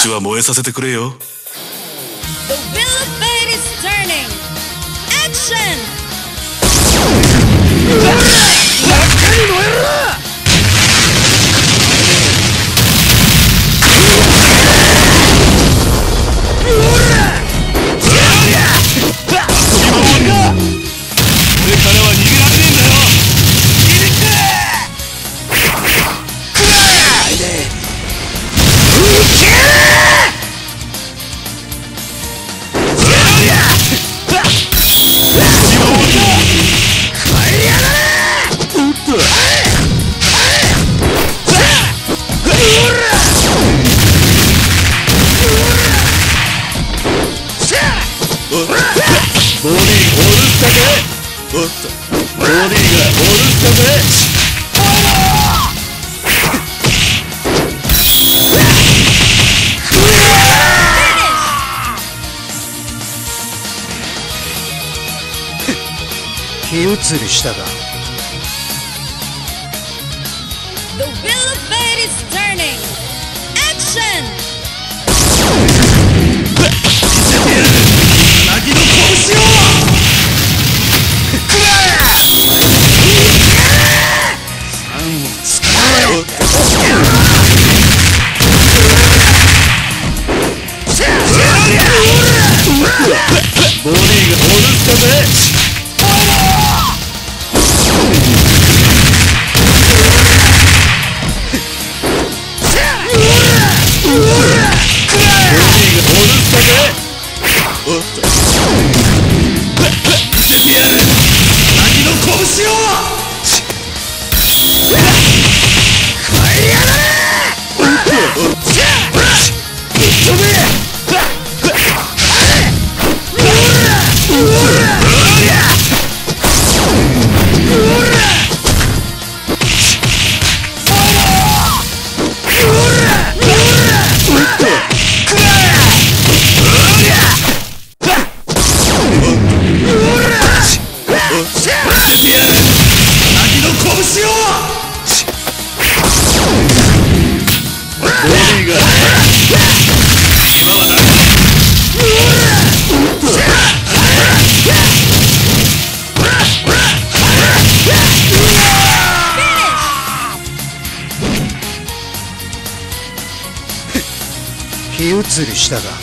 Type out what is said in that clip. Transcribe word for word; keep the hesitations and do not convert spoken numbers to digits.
ちは燃えさせてくれよ。 The wheel of fate is turning. Action! 真っ赤に燃えろ！ボディーオールスターぜ。おっと、ボディーがオールスターぜ。気移りしたか。 The wheel of fate is turning. Action! 泣きの拳をくらえ！さんを使え！ボディーがオールスターぜ。おっと、見せてやる！泣きの拳を！帰りやがれ！おっと、ぶっ飛べ！気移りしたか。